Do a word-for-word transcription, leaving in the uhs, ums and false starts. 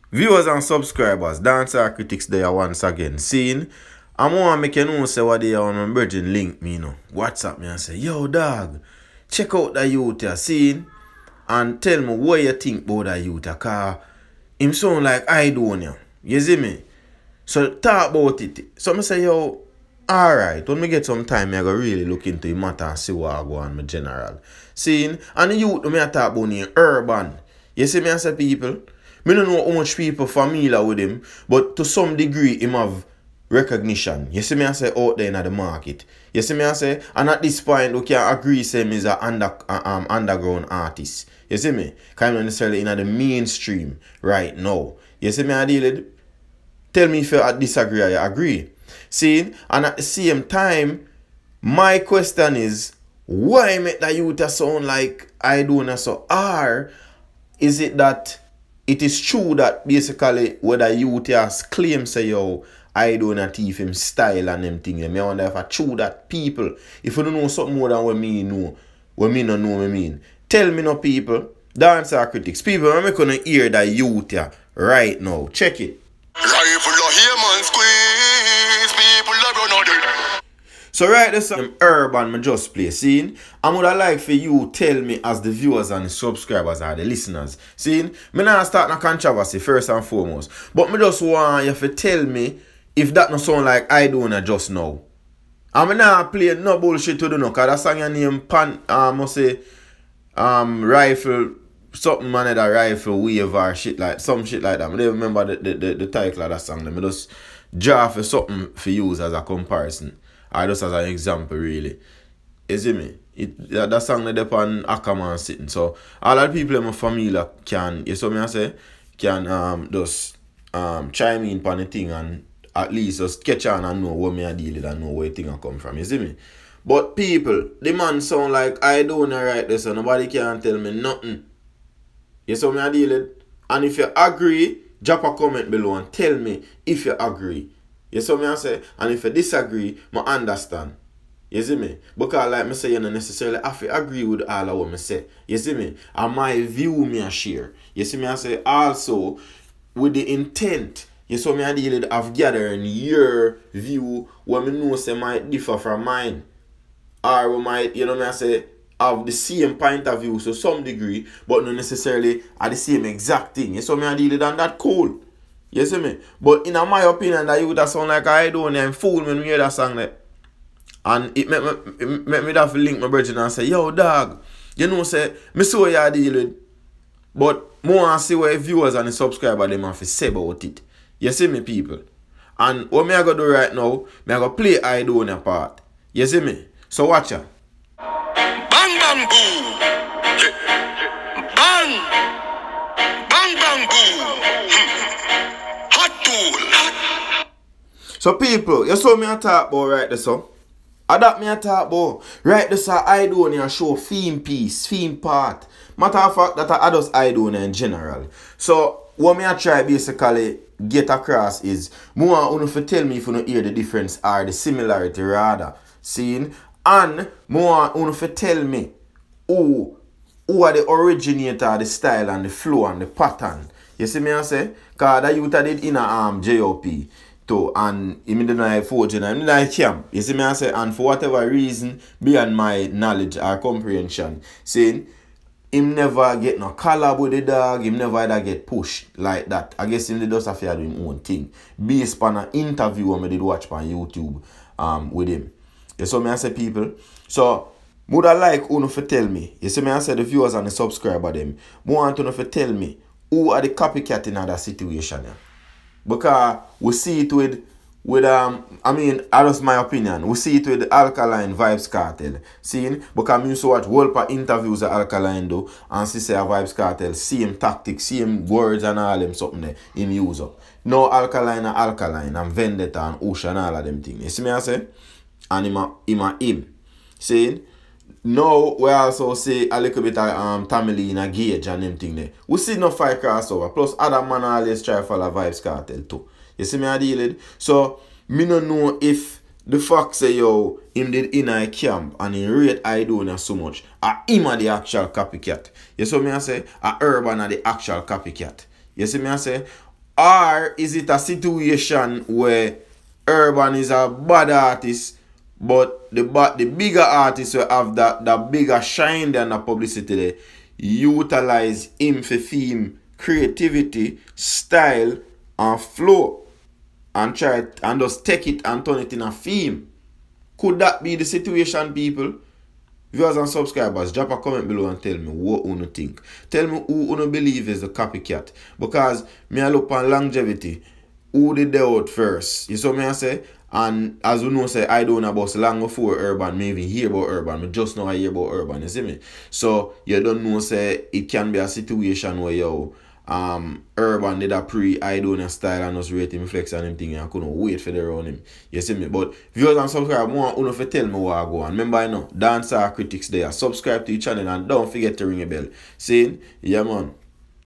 Viewers and subscribers, dancer critics there once again. Seeing, I'm want to make you know say what they are on my virgin link me, you know. WhatsApp me and say, yo dog, check out the youth here, seeing, and tell me what you think about the youth here, cause him sound like Aidonia. You see me? So talk about it. So I say, yo, alright, when me get some time, I go really look into the matter and see what I go on my general. Seeing, and the youth me I talk about in Urbann. You see me I say people? I don't know how much people familiar with him, but to some degree him have recognition. You see me I say out there in the market. You see me I say, and at this point we can agree say him is an under, um, underground artist. You see me? Kind of necessarily in the mainstream right now. You see me I deal with? Tell me if you disagree or you agree. See, and at the same time, my question is, why make the youth sound like Aidonia so hard? Is it that it is true that basically whether youth has claim say yo Aidonia thief him style and them things? I wonder if it's true that people, if you don't know something more than what me know, what me don't know what I mean. Tell me no people, dancer critics, people I'm gonna hear that youth here right now. Check it. So right this some Urbann me just play. Seeing, I would like for you tell me as the viewers and the subscribers or the listeners. Seeing, me not start a controversy first and foremost. But me just want you to tell me if that not sound like Aidonia just now. And me not play no bullshit to do no, cause that song your name pan uh, must say um rifle something man that rifle wave or shit like some shit like that. I don't remember the, the, the, the title of that song. Let me just draw for something for use as a comparison. Or just as an example really. You see me? It, that, that song that on Ackerman sitting. So all the people in my family can, you see me I say, can um just um chime in on the thing and at least just catch on and know what me I deal with and know where the thing I come from. You see me? But people, the man sound like I don't know right there, so nobody can tell me nothing. You see me I deal with? And if you agree, drop a comment below and tell me if you agree. You see me I say? And if you disagree, I understand. You see me? Because like I say, you don't necessarily have to agree with all of what I say. You see me? And my view me I share. You see me I say? Also, with the intent, you see me I deal with of gathering your view what I know say might differ from mine. Or we might, you know me I say, have the same point of view to some degree, but not necessarily at the same exact thing. You see me I deal with and that cool. You see me? But in my opinion, that you would have sound like Aidonia and fool when we hear that song there. And it make me, it make me have to link my brother and say, yo dog, you know say, me saw you deal with. But more and see what viewers and the subscribers them have to say about it. You see me people? And what me I gonna do right now, me I gonna play Aidonia part. You see me? So watch ya. Bang bang boom. Bang. Bang bang boom. So people, you saw me a talk about right there so. I that me a talk about right there so Aidonia show theme piece, theme part. Matter of fact that I just Aidonia in general. So what me I try basically get across is more want to tell me if you don't hear the difference or the similarity rather. Seeing and more want to tell me who who are the originator, the style and the flow and the pattern. You see me I say? Because that youth did in a um, J O P too, and he didn't know forge and he didn't camp. You see me I say? And for whatever reason, beyond my knowledge or comprehension, saying him never get no collab with the dog, him never ever get pushed like that. I guess him just have to do his own thing. Based on an interview I did watch on YouTube um, with him. You see me I say people? So, would I like you to tell me, you see me I say the viewers and the subscriber them, I want you to tell me who are the copycat in that situation? Yeah? Because we see it with, with um, I mean, that's my opinion. We see it with Alkaline Vybz Kartel. Seeing, because I used to watch Wolper interviews of Alkaline do, and see say Vybz Kartel, same tactics, same words and all them something there, him use up. No Alkaline and Alkaline, and Vendetta and Ocean, all of them things. You see me I say? And him a him. A him. Seeing? Now we also see a little bit of um Tamale in a Gage and them thing there. We see no fight crossover. Plus other man always try to follow Vybz Kartel too. You see me I deal with? So me no know if the fact say yo him did in a camp and he rate Aidonia so much. A him are the actual copycat. You see me I say? A Urbann are the actual copycat. You see me I say? Or is it a situation where Urbann is a bad artist, but the the bigger artists will have that, that bigger shine than the publicity there, utilize him for theme, creativity, style, and flow, and try it, and just take it and turn it in a theme? Could that be the situation, people? Viewers and subscribers, drop a comment below and tell me what you think. Tell me who you believe is the copycat. Because me I look on longevity. Who did they out first? You saw me I say? And as you know, say Aidonia about long before Urbann, me even hear about Urbann. Me just know I hear about Urbann, you see me? So you don't know, say it can be a situation where yo um Urbann did a pre-Aidonia style and just rate him flex and him thing and I couldn't wait for the around him. You see me? But viewers and subscribers, I want you to tell me what I go on. Remember, I know, dancer critics there. Subscribe to the channel and don't forget to ring a bell. See? Yeah, man.